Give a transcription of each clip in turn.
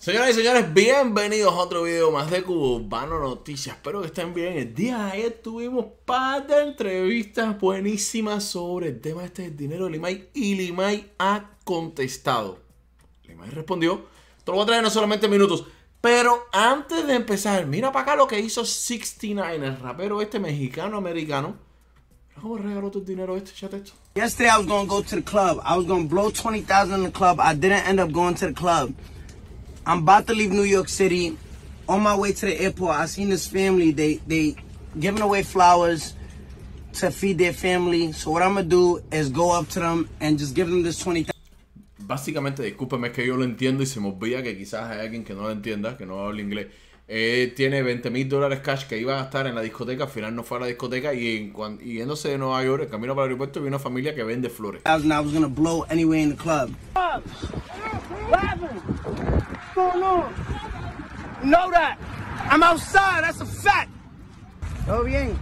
Señoras y señores, bienvenidos a otro video más de Cubano Noticias. Espero que estén bien. El día de ayer tuvimos par de entrevistas buenísimas sobre el tema del dinero de Limay. Y Limay ha contestado. Limay respondió. Te lo voy a traer en solamente minutos. Pero antes de empezar, mira para acá lo que hizo 69, el rapero mexicano-americano. Mira cómo regaló tu dinero chate esto. Yesterday I was going to go to the club. I was going to blow $20,000 in the club. I didn't end up going to the club. I'm about to leave New York City. On my way to the airport, I seen this family. They giving away flowers to feed their family. So what I'm going to do is go up to them and just give them this $20,000. Básicamente, discúlpeme, que yo lo entiendo y se me olvida que quizás hay alguien que no lo entienda, que no habla inglés. Tiene $20,000 cash que iba a gastar en la discoteca. Al final no fue a la discoteca y yéndose de Nueva York, el camino para el aeropuerto, vi una familia que vende flores. I was going to blow anyway in the club. What's going on? You know that. I'm outside, that's a fact. ¿Todo bien?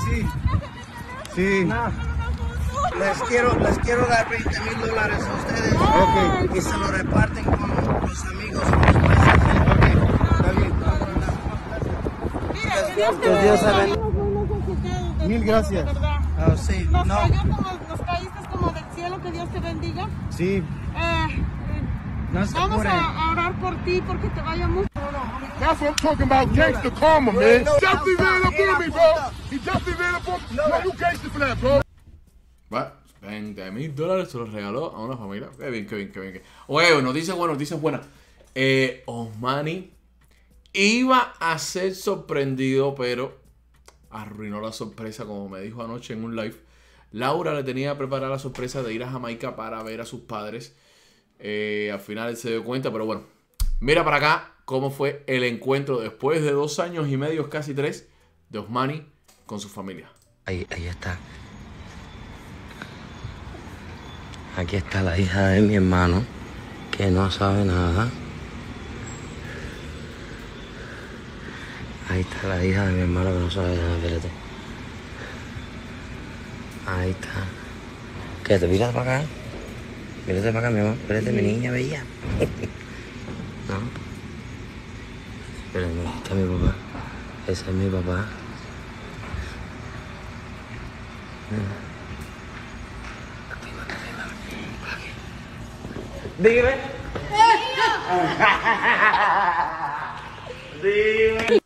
Sí. Nah. Les quiero dar $20,000 a ustedes. Okay. Y se lo reparten con los amigos. Okay. Está bien. Que Dios te bendiga. Mil gracias. Sí, Nos caíste como del cielo, que Dios te bendiga. Sí. Vamos a orar por ti porque te vaya mucho. That's what I'm talking about, gangster karma, man. Definitely ran up on me, bro. He definitely ran up on me. No, you gangster for that, bro. Bueno, $20,000 se los regaló a una familia. Qué bien. Oye, noticias buenas. Osmani iba a ser sorprendido, pero arruinó la sorpresa, como me dijo anoche en un live. Laura le tenía preparada la sorpresa de ir a Jamaica para ver a sus padres. Al final él se dio cuenta, pero bueno. Mira para acá cómo fue el encuentro después de 2 años y medio, casi 3, de Osmani con su familia. Ahí está. Aquí está la hija de mi hermano, que no sabe nada. Ahí está la hija de mi hermano que no sabe nada, espérate. Ahí está. ¿Qué? ¿Te miras para acá? Mírate para acá, mi amor. Espérate, mi niña bella. ¿No? Espérate, mira, está mi papá. Ese es mi papá. Dime. Dime.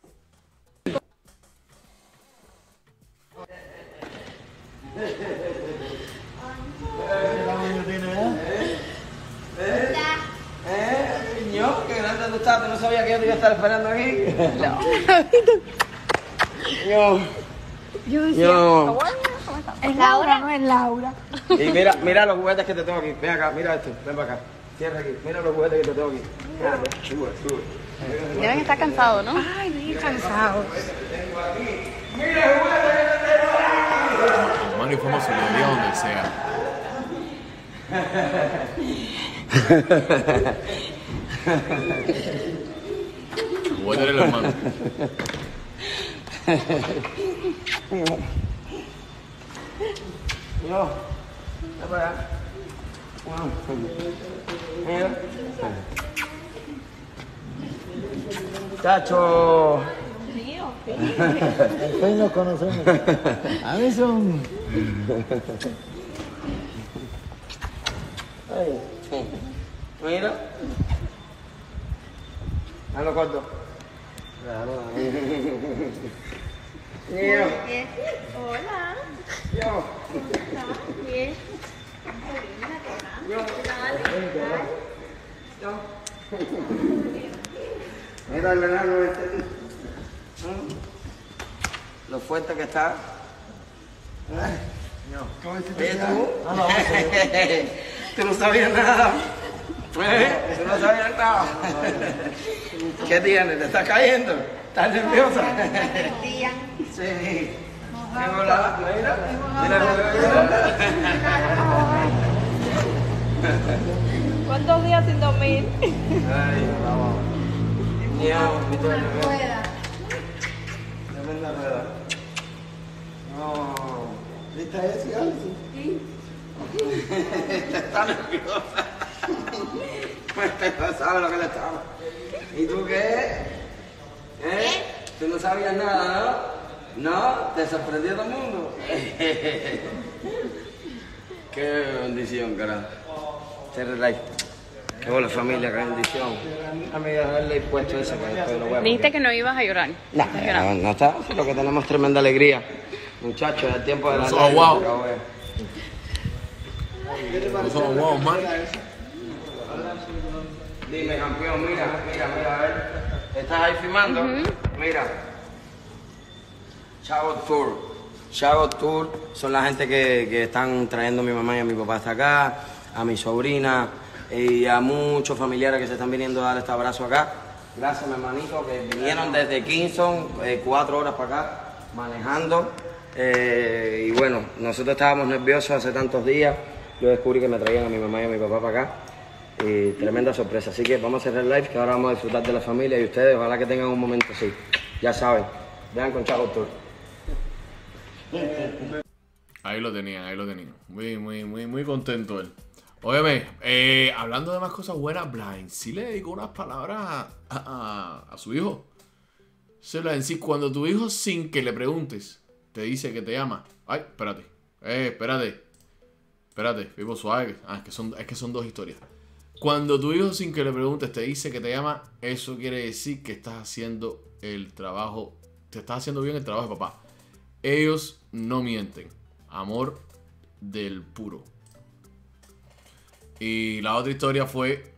Señor, qué grande tú estás. ¿Tú no sabías que yo te iba a estar esperando aquí? No. Yo decía, es Laura, no es Laura. Y mira los juguetes que te tengo aquí. Ven acá, mira esto. Ven para acá. Cierra aquí. Mira los juguetes que te tengo aquí. Sube. Deben estar cansados, ¿no? Ay, bien cansados. Mira los juguetes que te tengo aquí. Osmani es famoso, lo diría donde sea. Voy a tener el hermano. Yo, ven para allá. Mira. Chacho. Hoy nos conocemos. A mí son... Ay, mira. Hazlo corto. Yo. Hola. Yo. Bien. Mira el verano este. Lo fuerte que está. Oye, tú. Tú no sabías nada. Tú no sabías nada. ¿Qué tienes? ¿Te estás cayendo? ¿Estás nerviosa? Sí. Mira. ¿Cuántos días sin dormir? Ay, vamos. Tremenda rueda. No. ¿Viste eso, Alison? Está nerviosa. No sabes lo que le estaba. ¿Y tú qué? ¿Tú no sabías nada, no? ¿No? ¿Te sorprendió todo el mundo? Qué bendición, carajo. Qué buena familia, qué bendición. A mí dejarle puesto eso, que después lo voy a... Dijiste que no ibas a llorar. No está, lo que tenemos es tremenda alegría. Muchachos, es el tiempo de la Somos guau. No somos guau, man. Dime, campeón, mira, a ver. ¿Estás ahí filmando? Mira. Chavo Tour son la gente que están trayendo a mi mamá y a mi papá hasta acá, a mi sobrina y a muchos familiares que se están viniendo a dar este abrazo acá. Gracias, mi hermanito, que vinieron desde Kingston, 4 horas para acá, manejando. Y bueno, nosotros estábamos nerviosos hace tantos días. Yo descubrí que me traían a mi mamá y a mi papá para acá. Y tremenda sorpresa. Así que vamos a cerrar el live, que ahora vamos a disfrutar de la familia y ustedes. Ojalá que tengan un momento así. Ya saben, vean con Chavo Tour. Ahí lo tenían. Muy contento él. Óyeme, hablando de más cosas buenas, Blind sí le dedicó unas palabras a su hijo. Se lo decís, cuando tu hijo, sin que le preguntes, te dice que te ama. Ay, espérate, vivo suave. Es que son dos historias. Cuando tu hijo, sin que le preguntes, te dice que te ama, eso quiere decir que estás haciendo el trabajo, te estás haciendo bien el trabajo de papá. Ellos no mienten. Amor del puro. Y la otra historia fue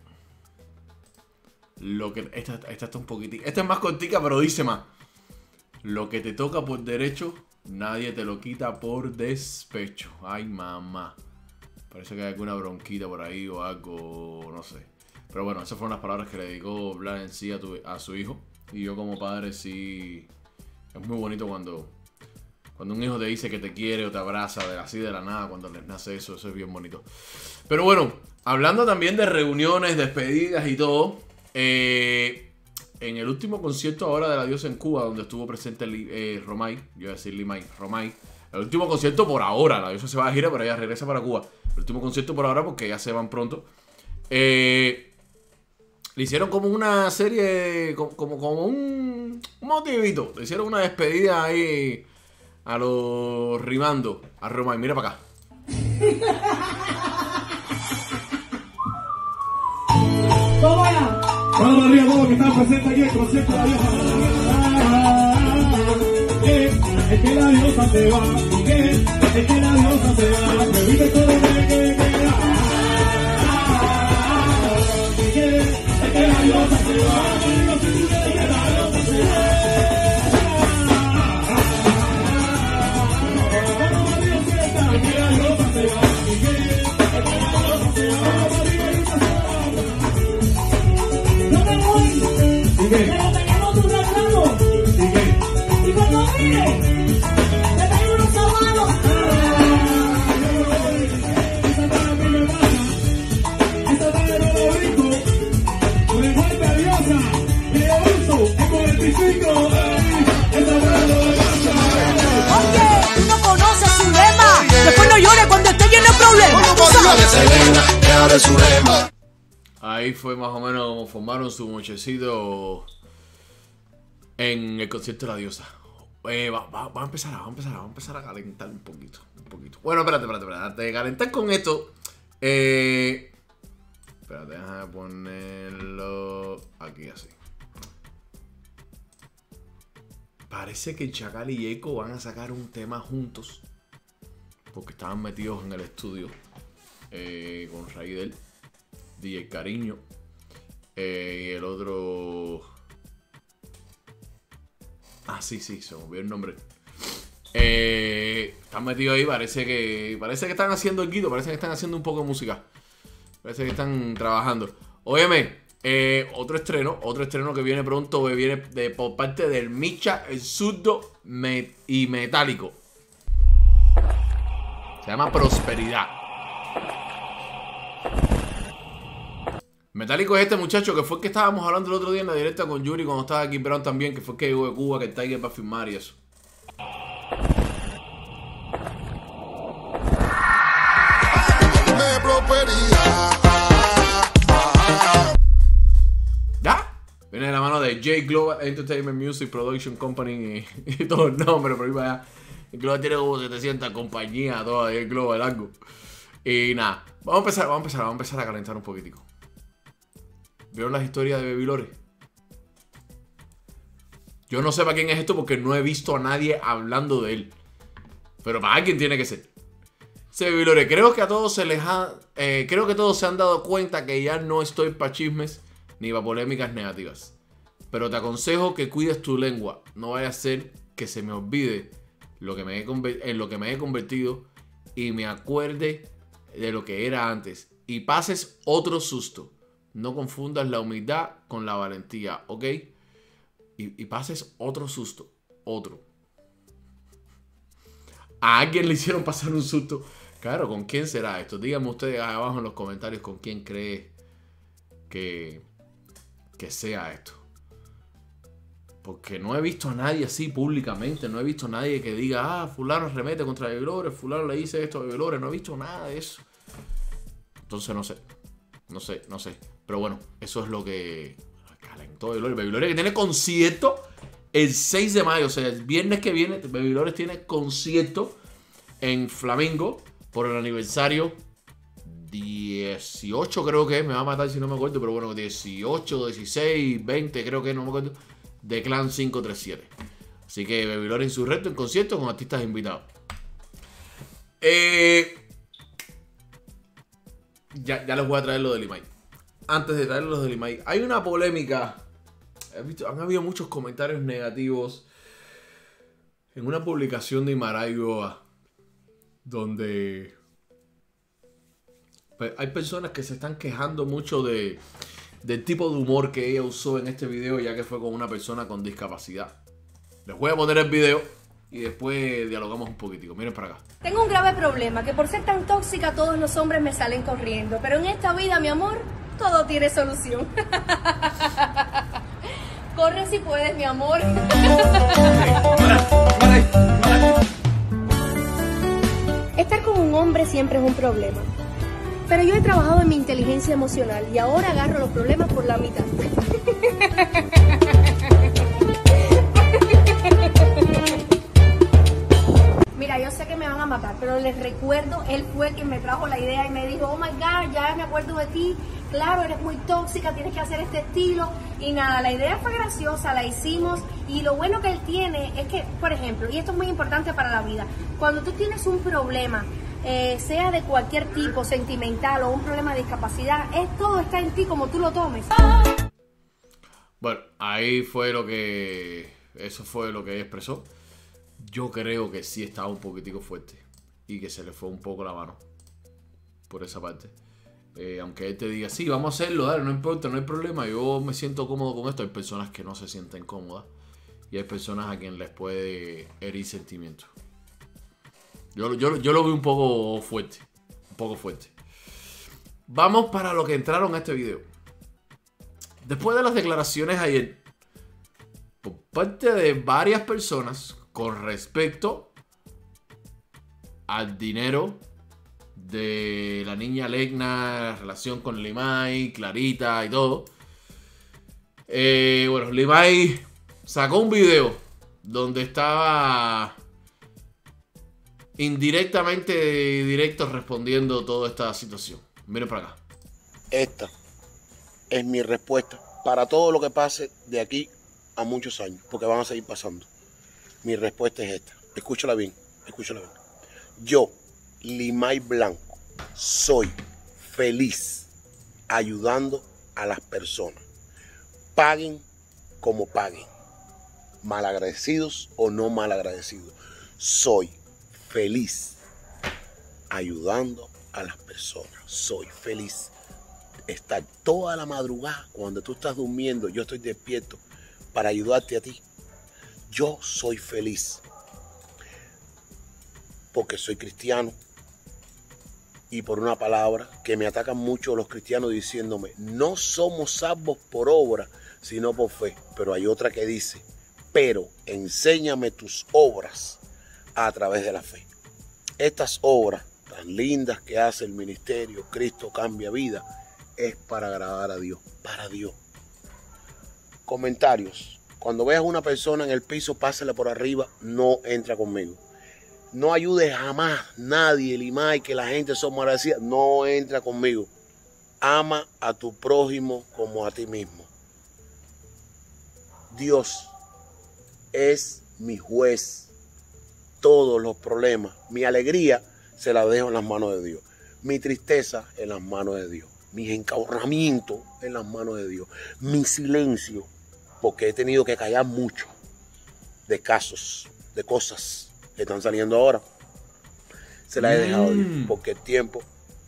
lo que... Esta está un poquitín... Esta es más cortica, pero dice más. Lo que te toca por derecho, nadie te lo quita por despecho. Ay, mamá. Parece que hay alguna bronquita por ahí o algo, no sé. Pero bueno, esas fueron las palabras que le dedicó Vlad en sí a su hijo. Y yo como padre sí... Es muy bonito cuando un hijo te dice que te quiere o te abraza así de la nada, cuando les nace eso es bien bonito. Pero bueno, hablando también de reuniones, despedidas y todo, en el último concierto ahora de La Diosa en Cuba, donde estuvo presente Romay, yo iba a decir Limay, Romay, el último concierto por ahora, La Diosa se va a gira, pero ella regresa para Cuba. El último concierto por ahora porque ya se van pronto. Le hicieron como una serie, como un motivito, le hicieron una despedida ahí a los rimando a Romay. Mira para acá. Vamos arriba, todos que están presentes aquí en el concierto de La Diosa. Es que la diosa se va, es que la diosa se va, me vive todo lo que queda. Es que la diosa se va, es que la diosa se va. Pero tenemos un reclamo. Y cuando mire, te traigo unos zapatos. Esa tarde a mí me pasa. Esa tarde no lo brinco. Con el fuerte diosa. Que yo uso en 45. Esa tarde no lo pasa. Oye, tú no conoces su lema. Después no llores cuando esté lleno de problemas. Tú sabes. Ahí fue más o menos como formaron su mochecito en el concierto de La Diosa. Va a empezar a calentar un poquito. Bueno, espérate. Antes de calentar con esto, espérate, déjame ponerlo aquí así. Parece que Chacal y Eco van a sacar un tema juntos, porque estaban metidos en el estudio con Raidel, DJ Cariño y el otro... sí, se me olvidó el nombre. Están metidos ahí, parece que están haciendo el guito, parece que están haciendo un poco de música. Parece que están trabajando. Óyeme, otro estreno que viene pronto, viene por parte del Micha, el Zurdo y Metálico. Se llama Prosperidad. Metálico es este muchacho que fue el que estábamos hablando el otro día en la directa con Yuri cuando estaba aquí Brown también, que fue el que llegó de Cuba, que el Tiger va a firmar y eso. Prosperidad. Viene de la mano de J Global Entertainment Music Production Company y todo el nombre, por ahí para allá. Global tiene como 700 compañías, todas de Global algo. Y nada, vamos a empezar a calentar un poquitico. ¿Vieron las historias de Baby Lore? Yo no sé para quién es esto porque no he visto a nadie hablando de él. Pero para alguien tiene que ser. Ese Baby Lore, creo que a todos se les ha... creo que todos se han dado cuenta que ya no estoy para chismes ni para polémicas negativas. Pero te aconsejo que cuides tu lengua. No vaya a ser que se me olvide en lo que me he convertido y me acuerde de lo que era antes. Y pases otro susto. No confundas la humildad con la valentía, ¿ok? Y pases otro susto. Otro. A alguien le hicieron pasar un susto. Claro, ¿con quién será esto? Díganme ustedes ahí abajo en los comentarios con quién cree que sea esto. Porque no he visto a nadie así públicamente. No he visto a nadie que diga, fulano remete contra Baby Lore, fulano le dice esto a Baby Lore. No he visto nada de eso. Entonces no sé. Pero bueno, eso es lo que calentó Baby Lore. Baby Lore que tiene concierto el 6 de mayo. O sea, el viernes que viene Baby Lore tiene concierto en Flamingo por el aniversario 18, creo que es. Me va a matar si no me acuerdo. Pero bueno, 18, 16, 20, creo que no me acuerdo. De Clan 537. Así que Baby Lore Insurrecto en concierto con artistas invitados. Ya les voy a traer lo de Limay. Antes de traer lo de Limay, hay una polémica. Han habido muchos comentarios negativos en una publicación de Imaraigoa, donde hay personas que se están quejando mucho del tipo de humor que ella usó en este video, ya que fue con una persona con discapacidad. Les voy a poner el video y después dialogamos un poquitico. Miren para acá. Tengo un grave problema, que por ser tan tóxica todos los hombres me salen corriendo. Pero en esta vida, mi amor, todo tiene solución. Corre si puedes, mi amor. Estar con un hombre siempre es un problema. Pero yo he trabajado en mi inteligencia emocional y ahora agarro los problemas por la mitad. Mira, yo sé que me van a matar, pero les recuerdo, él fue quien me trajo la idea y me dijo, oh my God, ya me acuerdo de ti, claro, eres muy tóxica, tienes que hacer este estilo. Y nada, la idea fue graciosa, la hicimos, y lo bueno que él tiene es que, por ejemplo, y esto es muy importante para la vida, cuando tú tienes un problema, sea de cualquier tipo, sentimental o un problema de discapacidad, todo está en ti como tú lo tomes. Bueno, ahí fue eso fue lo que ella expresó. Yo creo que sí estaba un poquitico fuerte y que se le fue un poco la mano por esa parte. Aunque él te diga, sí, vamos a hacerlo, dale, no importa, no hay problema, yo me siento cómodo con esto. Hay personas que no se sienten cómodas y hay personas a quien les puede herir sentimientos. Yo lo veo un poco fuerte. Vamos para lo que entraron a este video. Después de las declaraciones ayer por parte de varias personas con respecto al dinero de la niña Legna, relación con Limay, Clarita y todo. Bueno, Limay sacó un video donde estaba indirectamente directo respondiendo toda esta situación. Miren para acá. Esta es mi respuesta para todo lo que pase de aquí a muchos años, porque van a seguir pasando. Mi respuesta es esta. Escúchala bien, escúchala bien. Yo, Limay Blanco, soy feliz ayudando a las personas. Paguen como paguen. Malagradecidos o no malagradecidos. Soy feliz ayudando a las personas. Soy feliz. Estar toda la madrugada, cuando tú estás durmiendo, yo estoy despierto para ayudarte a ti. Yo soy feliz porque soy cristiano y por una palabra que me atacan mucho los cristianos diciéndome, no somos salvos por obra, sino por fe. Pero hay otra que dice, pero enséñame tus obras a través de la fe. Estas obras tan lindas que hace el ministerio Cristo Cambia Vida es para agradar a Dios, para Dios. Comentarios. Cuando veas a una persona en el piso, pásale por arriba, no entra conmigo. No ayudes jamás nadie, Limay, que la gente somos agradecidas, no entra conmigo. Ama a tu prójimo como a ti mismo. Dios es mi juez. Todos los problemas, mi alegría se la dejo en las manos de Dios. Mi tristeza en las manos de Dios. Mis encabronamientos en las manos de Dios. Mi silencio, porque he tenido que callar mucho de casos, de cosas que están saliendo ahora. Se la he dejado a Dios, porque el tiempo...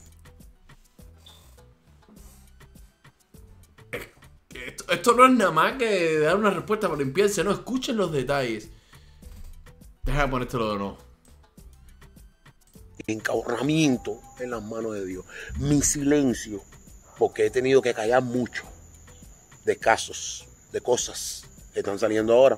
Esto no es nada más que dar una respuesta para limpiarse, no, escuchen los detalles. Deja de ponértelo de nuevo. Encabronamiento en las manos de Dios. Mi silencio, porque he tenido que callar mucho de casos, de cosas que están saliendo ahora.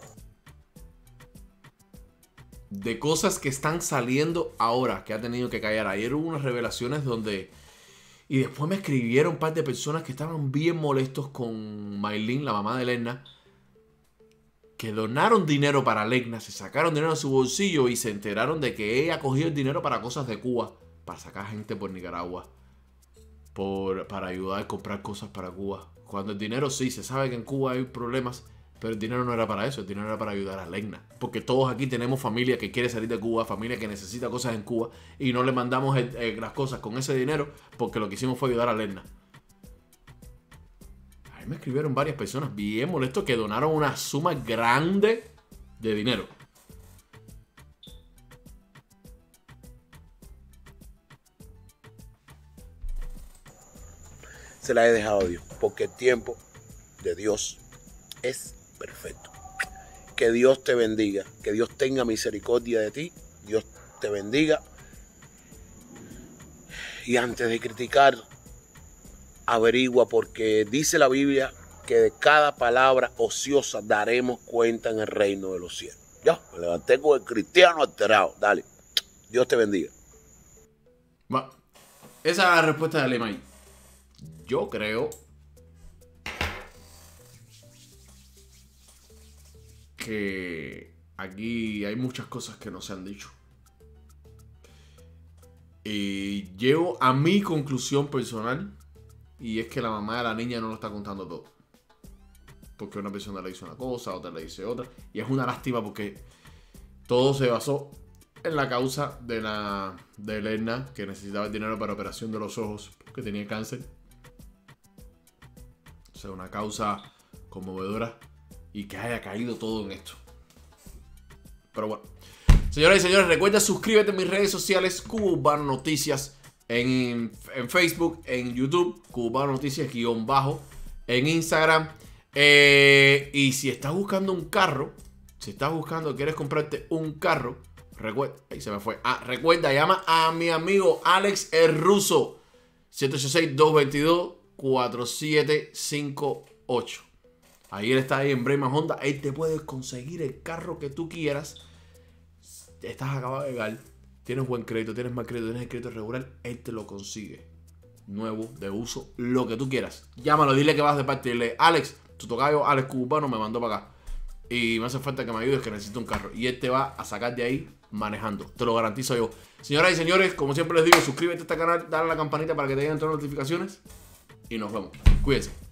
De cosas que están saliendo ahora, que ha tenido que callar. Ayer hubo unas revelaciones donde... Y después me escribieron un par de personas que estaban bien molestos con Maylin, la mamá de Lerna, que donaron dinero para Lerna, se sacaron dinero de su bolsillo y se enteraron de que ella cogió el dinero para cosas de Cuba, para sacar gente por Nicaragua, para ayudar a comprar cosas para Cuba. Cuando el dinero sí, se sabe que en Cuba hay problemas, pero el dinero no era para eso, el dinero era para ayudar a Lerna. Porque todos aquí tenemos familia que quiere salir de Cuba, familia que necesita cosas en Cuba, y no le mandamos las cosas con ese dinero porque lo que hicimos fue ayudar a Lerna. Ahí me escribieron varias personas bien molestos que donaron una suma grande de dinero. Se la he dejado a Dios, porque el tiempo de Dios es perfecto. Que Dios te bendiga, que Dios tenga misericordia de ti, Dios te bendiga. Y antes de criticar, averigua, porque dice la Biblia que de cada palabra ociosa daremos cuenta en el reino de los cielos. Ya, me levanté con el cristiano alterado. Dale, Dios te bendiga. Esa es la respuesta de Limay. Yo creo que aquí hay muchas cosas que no se han dicho. Y llego a mi conclusión personal, y es que la mamá de la niña no lo está contando todo. Porque una persona le dice una cosa, otra le dice otra. Y es una lástima porque todo se basó en la causa de Lerna, que necesitaba el dinero para operación de los ojos, porque tenía cáncer. O sea, una causa conmovedora. Y que haya caído todo en esto. Pero bueno. Señoras y señores, recuerda suscríbete a mis redes sociales, Cuba Urbano Noticias, en Facebook, en YouTube, Cuba Urbano Noticias _ en Instagram. Y si estás buscando un carro, quieres comprarte un carro, recuerda, ahí se me fue. Recuerda, llama a mi amigo Alex el Ruso, 786-222-4758. Ahí él está ahí en Brema Honda. Él te puede conseguir el carro que tú quieras. Estás acabado de llegar. Tienes buen crédito, tienes mal crédito, tienes el crédito regular. Él te lo consigue. Nuevo, de uso, lo que tú quieras. Llámalo, dile que vas de parte. Dile, Alex, tu tocayo, Alex Cubano, me mandó para acá. Y me hace falta que me ayudes, que necesito un carro. Y él te va a sacar de ahí manejando. Te lo garantizo yo. Señoras y señores, como siempre les digo, suscríbete a este canal, dale a la campanita para que te lleguen todas las notificaciones. Y nos vemos. Cuídense.